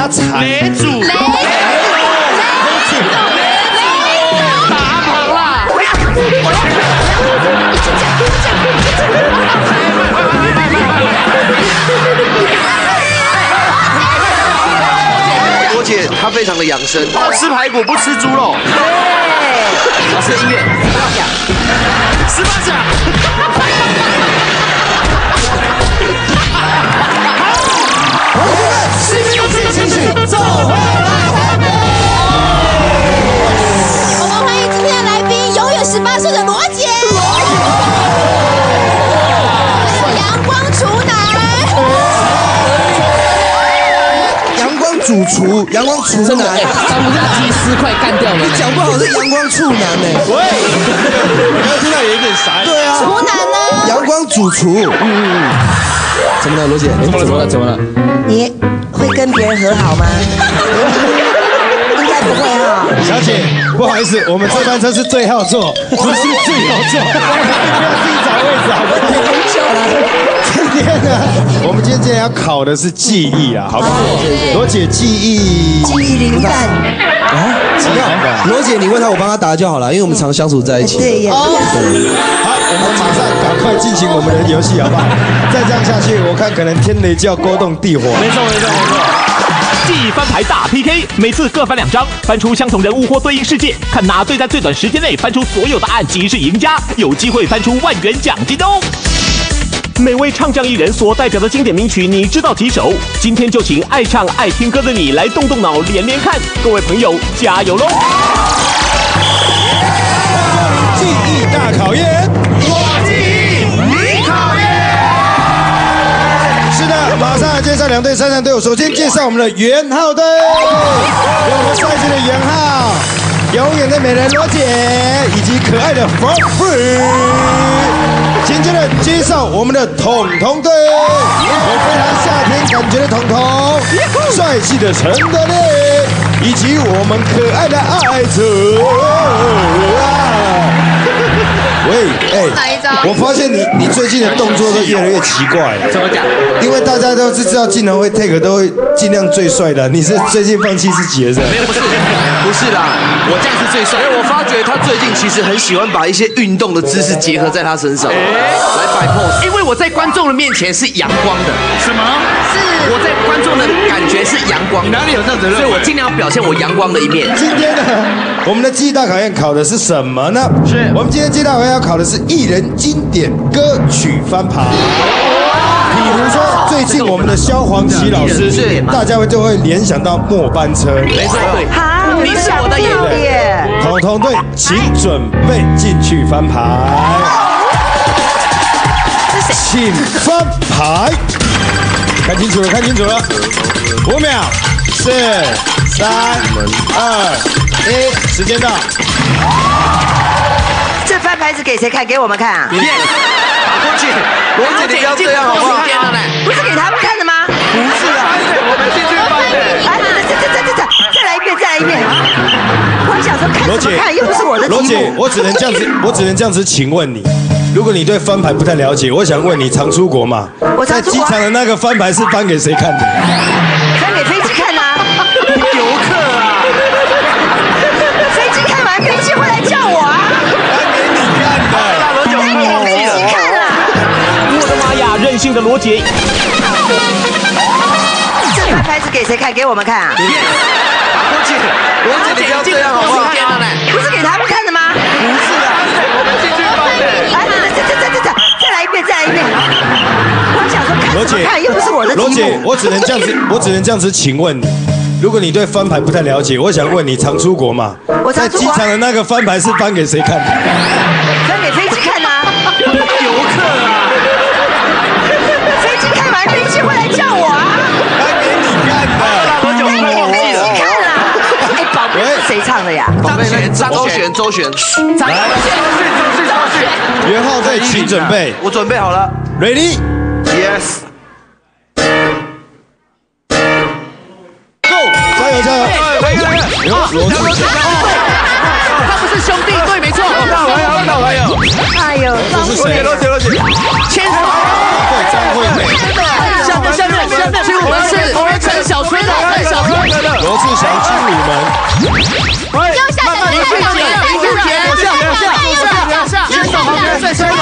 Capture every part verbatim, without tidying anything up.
发财。 雷主，雷主，雷主，打跑啦！ 罗姐她非常的养生， 她吃排骨不吃猪肉。 对， 老师的音乐不要讲， 十八掌。 新游戏情绪走回来台北。 我们欢迎今天的来宾，永远十八岁的罗姐。阳光厨男。 阳光主厨，阳光厨男， 他不是鸡丝快干掉了。 你讲不好是阳光处男呢。 喂，我刚听到有一点傻。 对啊， 厨男呢？ 阳光主厨。嗯，怎么了，罗姐？ 怎么了？怎么了？怎么了？ 你会跟别人和好吗？应该不会哈。 小姐，不好意思，我们这班车是最后座，不是最后座，不要自己找位置好不好？今天呢，我们今天今天要考的是记忆啊，好不好？罗姐记忆， 记忆零蛋啊，记忆零蛋。罗姐，你问她，我帮她答就好了，因为我们常相处在一起。 对呀。 好，我们马上赶快进行我们的游戏，好不好？再这样下去，我看可能天雷就要勾动地火。 没错，没错，没错。记忆翻牌大 P K， 每次各翻两张，翻出相同人物或对应事件，看哪队在最短时间内翻出所有答案即是赢家，有机会翻出万元奖金哦。每位唱将艺人所代表的经典名曲，你知道几首？今天就请爱唱爱听歌的你来动动脑，连连看。各位朋友，加油喽！ 记忆大考验， 我记忆，你考验。 是的，马上来介绍两队参赛队伍。首先介绍我们的元浩队，有我们帅气的元浩，永远的美人罗姐，以及可爱的 For Free。紧接着介绍我们的彤彤队，有非常夏天感觉的彤彤，帅气的陈德烈，以及我们可爱的艾哲。喂，哎、欸，我发现你你最近的动作都越来越奇怪了。 怎么讲？ 因为大家都是知道镜头会 take 都会尽量最帅的，你是最近放弃自己了是吧？ 没有，不是，不是啦，我这样是最帅。因为我发觉他最近其实很喜欢把一些运动的姿势结合在他身上，来摆 pose。因为我在观众的面前是阳光的。 什么？ 是我在观众的感觉是阳光的。 你哪里有这样子认为？ 所以我尽量表现我阳光的一面。 今天呢，我们的记忆大考验考的是什么呢？ 是我们今天记忆大考验要考的是艺人经典歌曲翻牌。比如说，最近我们的萧煌奇老师，大家会就会联想到末班车。 没错，对。 好， 你是我的眼耶。 彤彤队，请准备进去翻牌。请翻牌。看清楚了，看清楚了。五秒，四、三、二、一，时间到。 这翻牌子给谁看？给我们看啊！ 打过去，罗姐，你不要这样好不好？ 不是给他们看的吗？ 不是啊，我们进去翻的。 哎，再再再再再再来一遍，再来一遍。我还想说看什么看，又不是我的题目。 罗姐，我只能这样子，我只能这样子，请问你，如果你对翻牌不太了解，我想问你，常出国嘛？在机场的那个翻牌是翻给谁看的？ 翻给飞机看啊！ 游客啊！ 飞机看完，飞机会来叫我啊！ 翻给你看的。 翻给飞机看啦！ 我的妈呀，任性的罗杰！ 这翻牌子给谁看？给我们看啊！ 打过去，罗姐，你不要这样好不好？ 不是给他们看的吗？ 不是啊，我们进去翻的。 哎，再再再再再再来一遍，再来一遍。我还想说看什么看，又不是我的题目。 罗姐，我只能这样子，我只能这样子，请问你，如果你对翻牌不太了解，我想问你，常出国嘛？在机场的那个翻牌是翻给谁看的？ 翻给飞机看啊！ 游客啊！ 飞机看完，飞机会来叫我啊！ 翻给你看的。 翻给飞机看啦！哎，宝贝是谁唱的呀？ 张悬，周璇，周璇。 张来，元浩队，请准备。 我准备好了 ，Ready？ Yes。 Go！ 加油加油！ 可以可以。 罗子， 他们是兄弟队，没错。 那我还有，那我还有。 哎呦， 这是谁？ 罗姐，罗姐， 牵手。 对，张惠妹。 下面下面下面，是我们是陈小春的陈小春。 祥金女们。 右下角，右下角，右下角，右下角，右下角，右下角， 对，对，对，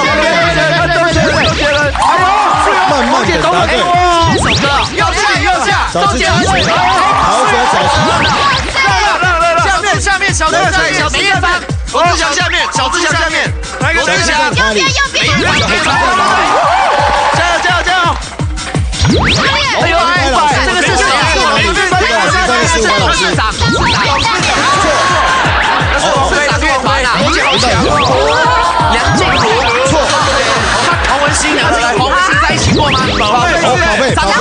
慢慢的答对。 右下，右下， 找自己好者找出。 下面，下面，小志祥，小志祥，罗志祥下面，小志祥下面，罗志祥， 右边，右边， 加油，加油，加油！哎呦，这个是谁啊？ 这个是吴老师。 错，王菲，王菲，罗姐好强哦。梁静茹，错，黄文兴，梁静茹，黄文兴在一起过吗？宝贝， 宝贝，宝贝，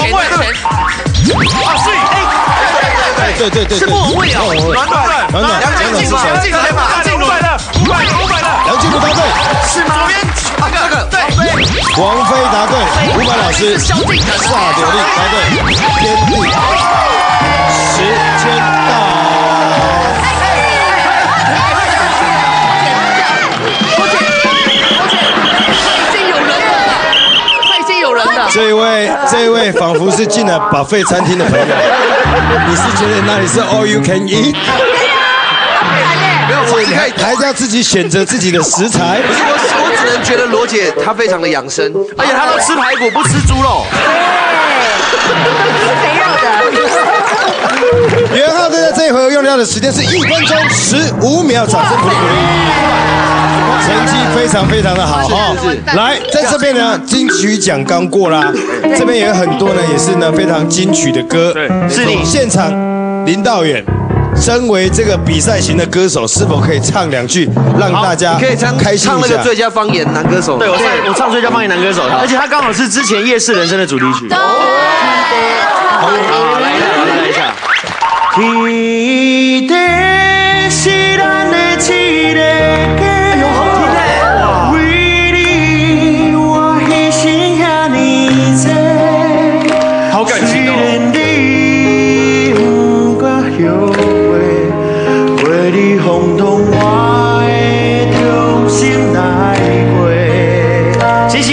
啊，是，哎， 对对对， 是莫文蔚啊，暖暖， 暖暖， 梁静茹，梁静茹，梁静茹，五百了，五百了，五百了， 梁静茹答对， 是吗？左边那个，对， 王菲答对，伍佰老师， 萧敬腾， 萨德利答对，天地，时间到。这一位，这一位仿佛是进了buffet餐厅的朋友，你是觉得那里是 all you can eat？ 没有，我还还是要自己选择自己的食材。 不是我，我只能觉得罗姐她非常的养生，而且她都吃排骨不吃猪肉。 吃肥肉的。 袁浩队在这一回合用掉的时间是一分钟十五秒，掌声鼓励鼓励。成绩非常非常的好哈，来，在这边呢，金曲奖刚过啦，这边也有很多呢，也是呢非常金曲的歌。对，是你现场林道远，身为这个比赛型的歌手，是否可以唱两句，让大家可以唱开心唱那个最佳方言男歌手？对，我唱我唱最佳方言男歌手，而且他刚好是之前夜市人生的主题曲。好，来一下，来一下。好感情哦！谢谢。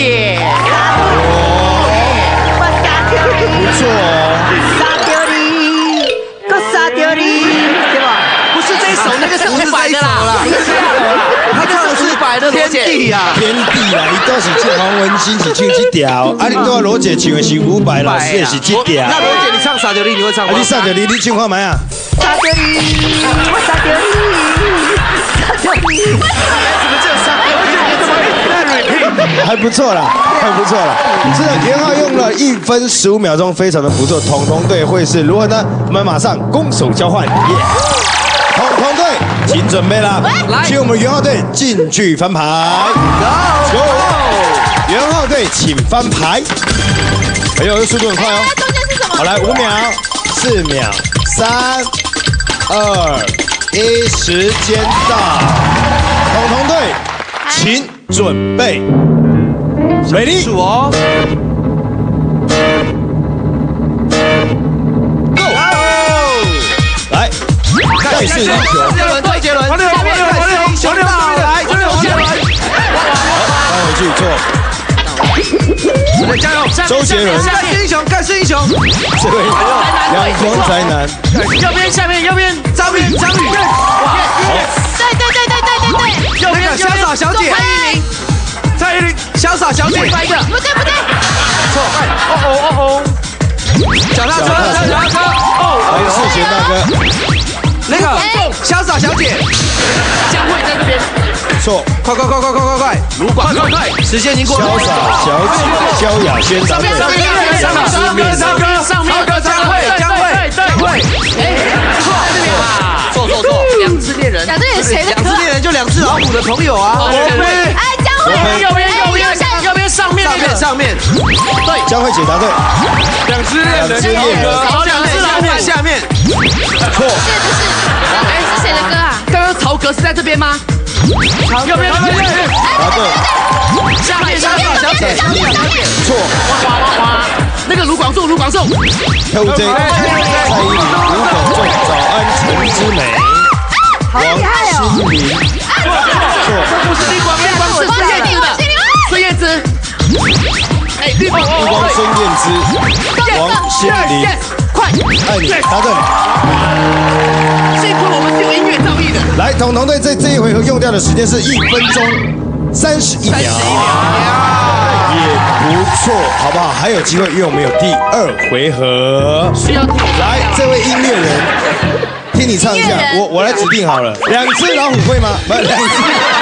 不错哦。 杀掉你，够杀掉你，对吧？ 不是这一首，那个是五百的啦。他唱的是百的天地呀， 天地啦，伊都是唱黄文兴是唱这条，啊，你都罗姐唱的是伍佰老师的是这条。 那罗姐你唱撒掉你，你会唱吗？ 你撒掉你，你唱看麦啊。 杀掉你，我杀掉你，杀掉你。 怎么只有杀掉你？ 还不错啦，还不错啦。是的，袁浩用了一分十五秒钟，非常的不错。统统队会是如何呢？我们马上攻守交换，耶！统统队，请准备啦，请我们袁浩队进去翻牌。Go！ 袁浩队，请翻牌。哎呦，速度很快哦。 中间是什么？ 好，来，五秒、四秒、三、二、一，时间到。统统队，请准备。Ready？ 数哦。Go！ 来，盖世英雄。 周杰伦，周杰伦，王力宏，王力宏，王力宏，王力宏，来，周杰伦， 放回去做。 加油！ 周杰伦， 盖世英雄，盖世英雄。 这位阳光宅男。 右边，下面，右边，张宇，张宇。哇！ 对对对对对对对。 右边，潇洒小姐。蔡依林，蔡依林，潇洒小姐。另外一个。 不对不对。 错。哦哦哦哦。脚踏车，脚踏车。哦。 黄世贤大哥。 那个潇洒小姐。江蕙在这边。 错。 快快快快快快快！卢广，快快快！时间已经过了。 潇洒小姐，萧亚轩答对。 上歌，上歌，上面，上歌，江蕙，江蕙，江蕙。哎，错，错错错，两次恋人。 两次恋人谁的歌？ 两次恋人就两次老虎的朋友啊。 哎，江蕙， 右边，右边，右边上面那个，上面，对， 江蕙姐答对。 两次恋人，两次恋人，好，两次老虎下面。 错。 是不是？哎，是谁的歌啊？ 刚刚曹格是在这边吗？右边，右边， 答对。 下面，下面，小姐，小姐， 错。 哇哇哇！那个卢广仲，卢广仲。 P U J， 蔡依林，卢广仲，早安陈之美。 好厉害哦！ 王心凌。错。 不是绿光，绿光是孙燕姿的。孙燕姿。哎，绿光， 绿光孙燕姿。王心凌。 快快！ 爱你，答对。 幸亏我们是有音乐造诣的。 来，统统队这这一回合用掉的时间是一分钟三十一秒，也不错，好不好？还有机会，因为我们有第二回合。 需要来，这位音乐人，听你唱一下，我我来指定好了。两只老虎会吗？不，两只。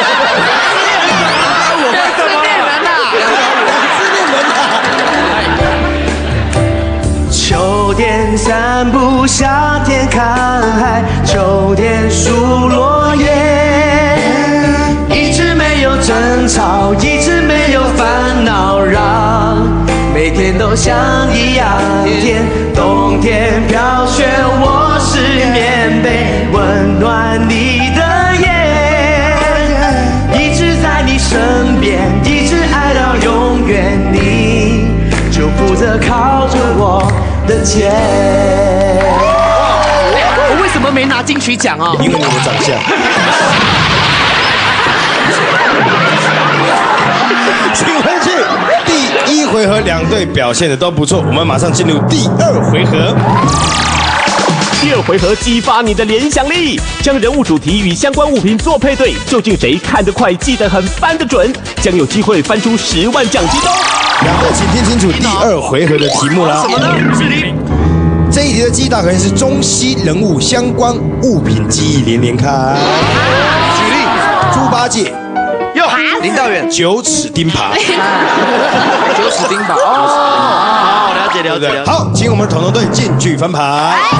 秋天散步，夏天看海，秋天数落叶，一直没有争吵，一直没有烦恼，让每天都像一样甜。冬天飘雪，我是棉被，温暖你的夜，一直在你身边，一直爱到永远，你就负责靠着我的肩。 我为什么没拿金曲奖啊？ 因为你的长相。请回去。第一回合两队表现的都不错，我们马上进入第二回合。 第二回合激发你的联想力，将人物主题与相关物品做配对，究竟谁看得快、记得很、翻得准，将有机会翻出十万奖金哦！ 两队请听清楚第二回合的题目啦。 什么呢？是你。 这一题的记忆大可是中西人物相关物品记忆连连看。 举例： 猪八戒。 哟，林道远。 九齿钉耙。 九齿钉耙。哦，好，了解了解了解。 好，请我们统统队进去翻牌。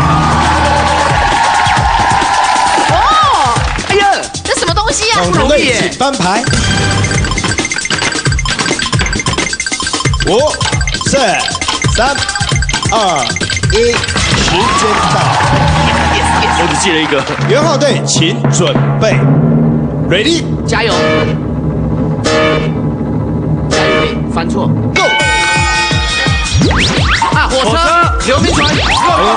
哦，哎呀，这什么东西啊？ 统统队请翻牌。五、四、三、二、一，时间到。 我只记了一个。 元昊队，请准备 ，ready， 加油！翻错 ，Go！ 啊，火车，刘铭传 ，Go Go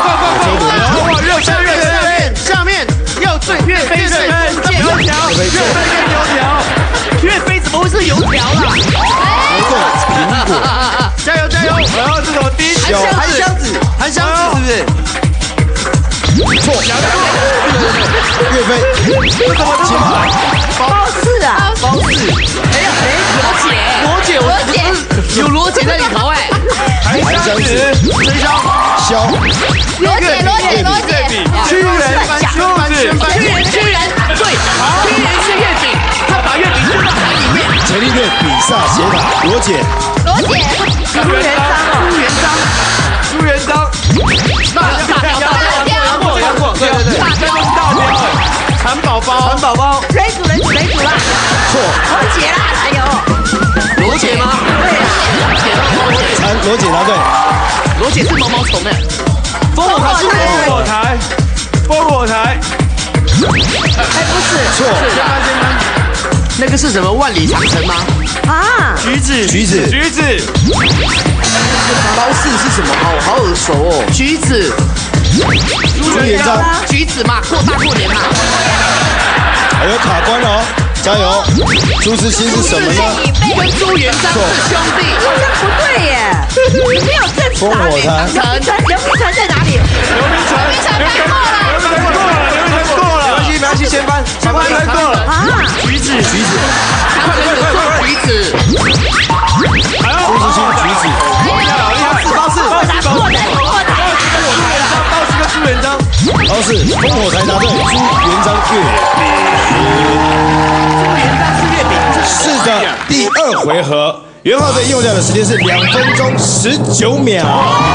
Go Go！ 热身热身，下面要最岳飞是油条，岳飞跟油条，岳飞怎么会是油条啦？ 苹果， 加油加油！然后这种第一小含箱子，含箱子是不是？ 错，岳飞， 为什么金牌？ 包四啊， 包四，哎呀，哎，罗姐，罗姐，我不是有罗姐在里头哎，含箱子，吹箫， 箫， 罗姐，罗姐，罗姐， 屈原，屈原，屈原，屈原，对，屈原是月饼，他把月饼丢到海里面。 陈立队比萨斜塔，罗姐， 罗姐， 朱元璋，朱元璋，朱元璋，大大雕，大雕，杨过，杨过，对对对，大雕是大雕，蚕宝宝，蚕宝宝， 水煮人，水煮啦， 错， 罗姐啦，还有罗姐吗？对啊， 残罗姐答对， 罗姐是毛毛虫哎，烽火台是烽火台，烽火台， 哎不是， 错， 那个是什么万里长城吗？ 啊， 橘子， 橘子， 橘子。包四是什么？好好耳熟哦。橘子， 朱元璋， 橘子嘛，过大过年嘛。 还有卡关哦，加油！朱自清是什么呢？ 跟朱元璋是兄弟。 好像不对耶，没有正烽火台， 刘铭传，刘铭传在哪里？ 刘铭传， 刘铭传翻错了， 刘铭传过了，刘铭传过了。没关系，没关系，先翻，先翻翻过了。 啊， 橘子，橘子，他们有做橘子。 朱自清橘子， 好厉害，包四，包四，包四，包四跟朱元璋。 包四，烽火台答对，朱元璋月饼。 朱元璋是月饼。 是的，第二回合，元昊队用掉的时间是两分钟十九秒，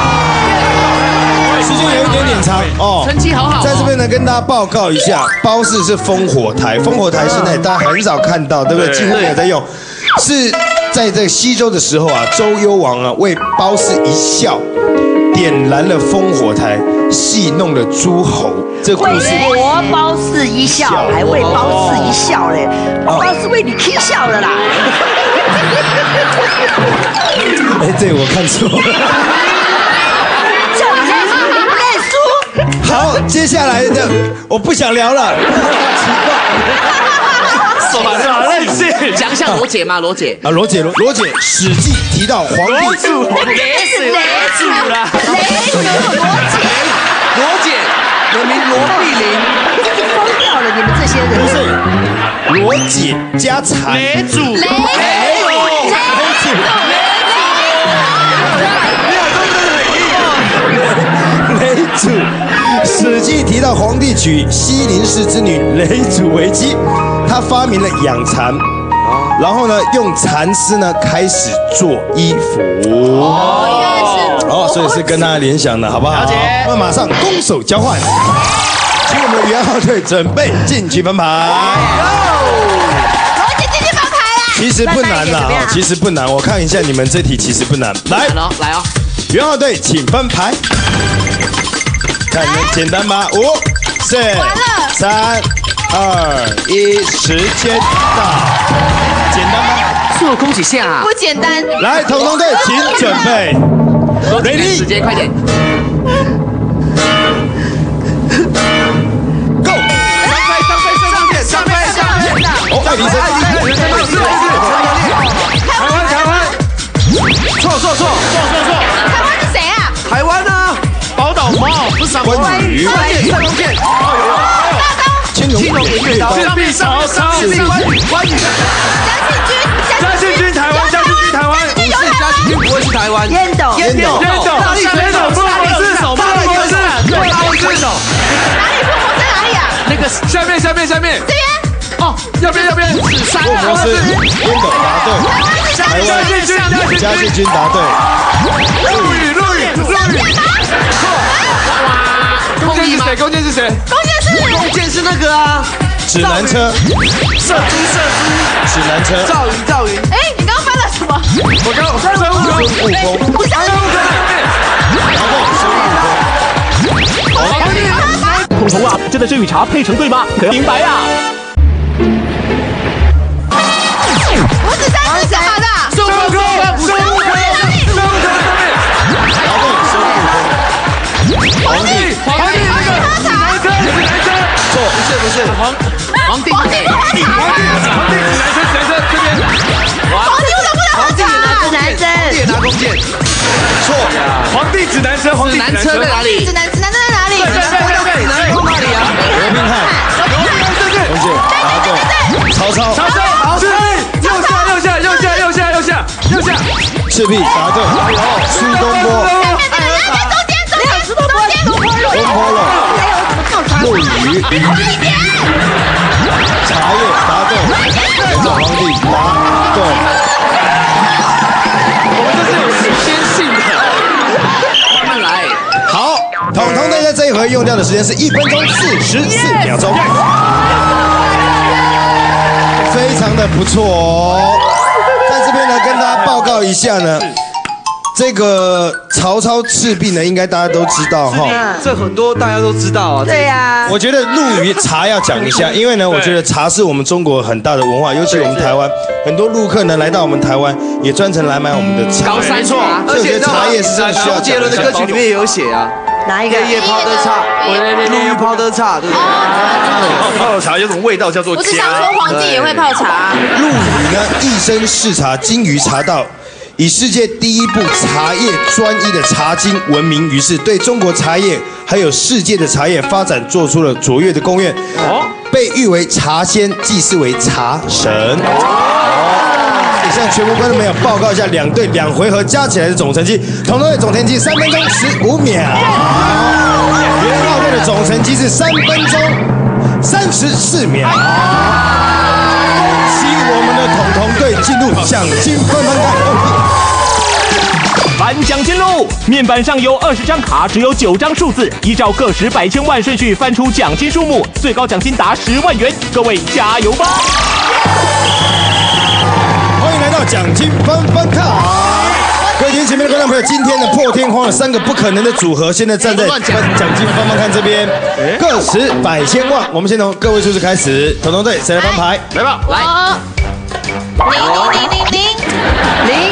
时间有一点点长哦。 成绩好好。 在这边呢，跟大家报告一下，包四是烽火台，烽火台现在大家很少看到，对不对？几乎没有在用，是在这西周的时候啊，周幽王啊为包四一笑，点燃了烽火台，戏弄了诸侯。这故事为国包四一笑，还为包四一笑嘞，包四为你踢笑了啦。 哎，这我看错了。 叫你认认输。 好，接下来的我不想聊了，奇怪。 耍任性，奖项罗姐吗？罗姐啊，罗姐，罗罗姐，《史记》提到皇帝罗祖，雷死雷祖了， 雷祖罗姐， 罗姐，人名罗碧玲， 已经疯掉了，你们这些人。 不是罗姐加残， 雷祖， 雷雷祖，雷祖，《史记》提到皇帝娶西陵氏之女雷祖为妻，他发明了养蚕，然后呢，用蚕丝呢开始做衣服。 哦，原来是哦，所以是跟他联想的，好不好？ 了解。 那马上攻守交换，请我们的元昊队准备进去翻牌。 罗姐进去翻牌啦。 其实不难啦，哦，其实不难。我看一下你们这题其实不难。来， 来哦，来哦， 元昊队请翻牌，看你们简单吗？五、四、三、二、一，时间到，简单吗？ 做恭喜下啊！ 不简单。 来，彤彤队请准备罗姐，时间快点。 Go！ 上飞上飞上飞！ 哦，爱迪生，爱迪生， 台湾台湾，错错错错错错， 台湾是谁啊？ 台湾呢？宝岛猫不是关羽， 关羽，关羽， 青龙偃月刀， 赤壁曹操，关羽，关羽， 嘉庆君， 嘉庆君台湾，嘉庆君台湾， 不是嘉庆君，不会是台湾。 烟斗， 烟斗， 烟斗，哪里水手？不是手，不是，对，不是手。 哪里富国在哪里啊？ 那个下面下面下面这边。 哦，右边右边，紫山霍博士，烟斗答对，台湾嘉庆君答对， 陆羽陆羽陆羽，弓箭是谁？弓箭是谁？ 弓箭是弓箭是那个啊， 指南车， 射击射击， 指南车， 赵云赵云。 哎，你刚刚翻了什么？ 我刚我孙悟空， 孙悟空， 不是孙悟空答对，孙悟空。 彤彤啊，真的是与茶配成对吗？可明白啊！ 五指山是干嘛的？ 孙悟空，孙悟空，孙悟空上面， 答对，孙悟空。 皇帝皇帝那个指南车指南车， 错， 不是不是皇皇帝皇帝不喝皇帝茶吗？ 皇帝指南车指南车这边， 皇帝为什么不能喝茶？指南针， 皇帝也拿弓箭。 错， 皇帝指南车，皇帝指南车在哪里？ 指南指南针在哪里？ 对对对， 指南在哪里啊？ 罗宾汉，同学答对，曹操， 曹操，赤壁，右下右下右下右下右下右下， 赤壁答对，苏东坡， 中间中间中间龙坡肉， 东坡肉，陆羽，茶叶答对，元朝皇帝答对。 我们这是有时间性的。 慢慢来。 好，彤彤队在这一回用掉的时间是一分钟四十四秒钟，非常的不错哦。在这边呢，跟大家报告一下呢，这个曹操赤壁呢，应该大家都知道哈。 这很多大家都知道啊。 对呀， 我觉得陆羽茶要讲一下，因为呢，我觉得茶是我们中国很大的文化，尤其我们台湾很多陆客呢来到我们台湾，也专程来买我们的茶。 高山茶， 所以我觉得茶叶是真的需要周杰伦的歌曲里面也有写啊， 哪一个？ 夜夜泡的茶，陆羽泡的茶，对不对？ 泡的茶有种味道叫做不是想说皇帝也会泡茶， 陆羽呢一生视察精于茶道，以世界第一部茶叶专一的茶经闻名于世，对中国茶叶还有世界的茶叶发展做出了卓越的贡献，被誉为茶仙，祭祀为茶神。以上全部观众朋友报告一下两队两回合加起来的总成绩，彤彤队总成绩三分钟十五秒，元昊队的总成绩是三分钟三十四秒。恭喜我们的彤彤队进入奖金分分开。 颁奖金喽！面板上有二十张卡，只有九张数字，依照个十百千万顺序翻出奖金数目，最高奖金达十万元，各位加油吧！ 欢迎来到奖金翻翻看。各位前面的观众朋友，今天的破天荒的三个不可能的组合，现在站在奖金翻翻看这边，个十百千万。我们先从个位数字开始，彤彤队谁来翻牌？ 来吧， 来， 零零零零零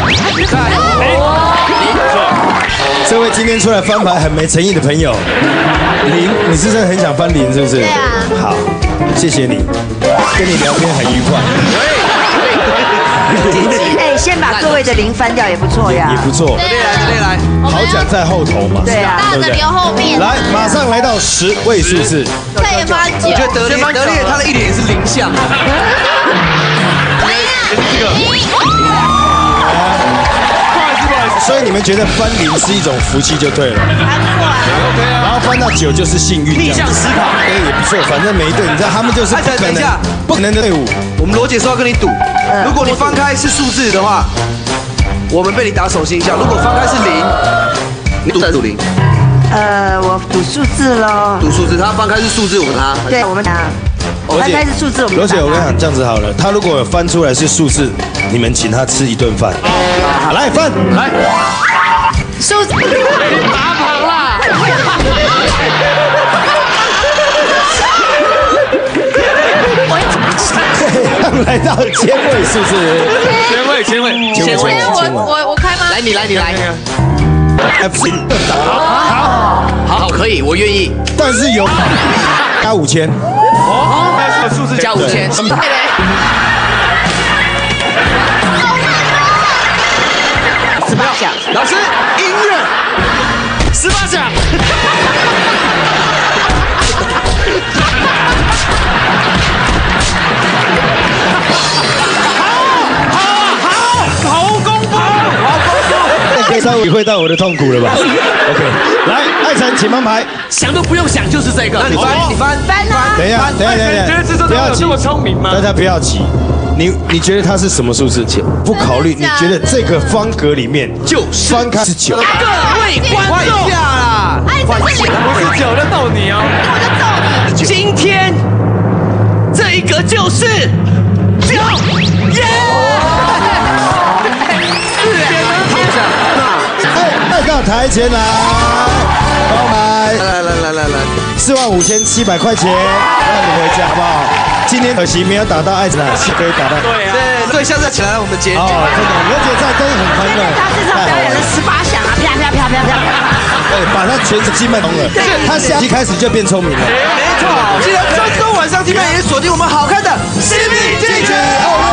这位今天出来翻牌很没诚意的朋友，零，你是真的很想翻零是不是？ 对啊。 好，谢谢你，跟你聊天很愉快。 哎，先把各位的零翻掉也不错呀， 也不错。 德烈来，德烈来， 好奖在后头嘛。 对啊， 大的留后面。 来，马上来到十位数字。 再发九。 我觉得德烈，德烈他的一脸也是零项。 来呀！ 这个。 所以你们觉得翻零是一种福气就对了，然后翻到九就是幸运， 逆向思考， 哎也不错，反正每一队你知道他们就是不可能不可能的队伍。 我们罗姐说要跟你赌，如果你翻开是数字的话，我们被你打手心笑；如果翻开是零，你赌赌零。 呃，我赌数字喽。 赌数字，他翻开是数字，我们他。 对，我们打。翻开是数字，我们。 罗姐，我跟你讲，这样子好了，他如果翻出来是数字，你们请他吃一顿饭。来翻， 来。 数字。 你打跑啦！ 来到千位数字。 千位，千位， 千位，我我我开吗？ 来，你来，你来。 F C 好，好，好，可以，我愿意。 但是有加五千。 哦，那是数字加五千。 十八奖。 老师，音乐， 十八奖。 可以稍微体会到我的痛苦了吧 ？OK， 来，艾辰，请翻牌。 想都不用想，就是这个。 那你翻，你翻， 翻啊！ 等一下，等一下，等一下， 不要急，这么聪明吗？ 大家不要急。你你觉得它是什么数字？不考虑，你觉得这个方格里面就是翻开是九。 各位观众下啦， 换下， 不是九就逗你哦， 我就揍你。 今天这一个就是九耶！ 带到台前来，包牌， 来来来来来， 四万五千七百块钱，让你回家好不好？今天可惜没有打到艾辰啊，是可以打到。 对啊， 对对，下次起来我们节目。 哦，真的，罗姐在真的很欢乐。 他至少表演了十八响啊，啪啪啪啪啪。 对，把他全身经脉通了。他下期开始就变聪明了。 没错，记得周周晚上听麦也锁定我们好看的 C P 进去。